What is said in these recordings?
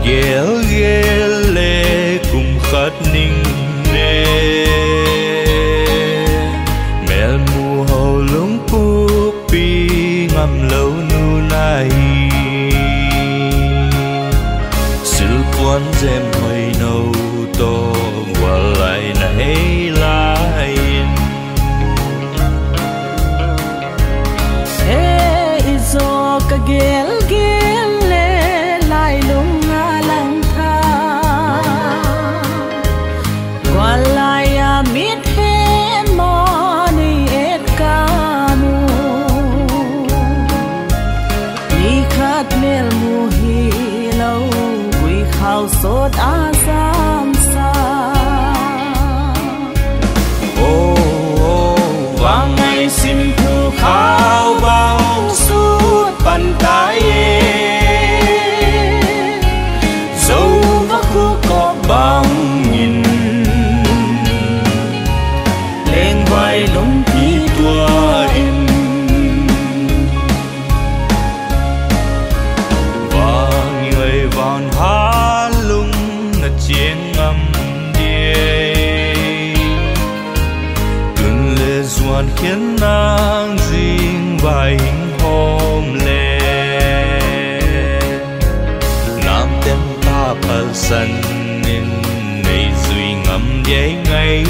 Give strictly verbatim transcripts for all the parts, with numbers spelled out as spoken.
ghé ghé lệ cùng khát ninh nè mẹ mù hầu lúng pu pi ngầm lâu nu nai sự quan dèm hơi nâu to qua lại này lại ê izo ka gel gel le lai lung nga lang tha qua lại a mit he mo ni et ka mu ni khat mel mu hi lâu quy khao sốt a sam sa ô vang ngày sim thu khao bao suốt bàn tay dấu vác khu có băng nhìn lên vai lúng tí tua in và người vòn há lung là chiến ngầm đê cơn lệ ruột khiến nàng riêng vai hình hôm lệ nam tên ta phật sân nên này duy ngầm dễ ngay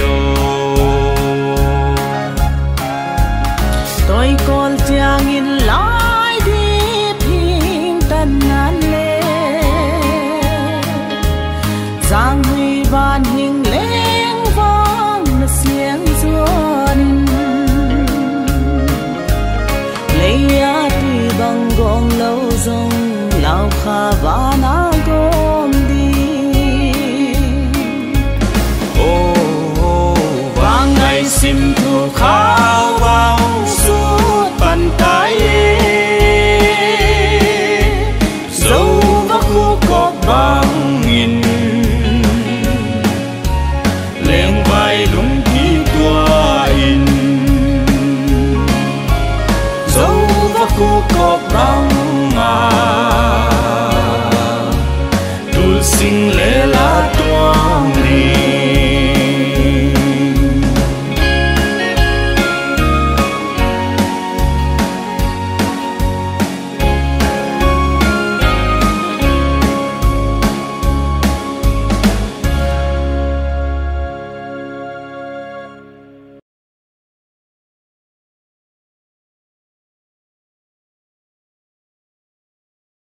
tôi còn chẳng in lại đi phim tân ngàn lệ giang huy ban hình lên vang là xiềng ruột lấy á thì bằng gom lâu rong lao kha và na gom đi ô vang ngày sim thu khao bao suốt bàn tay dấu vác khu có băng nghìn lên vai lúng tí tua in dấu vác khu có băng à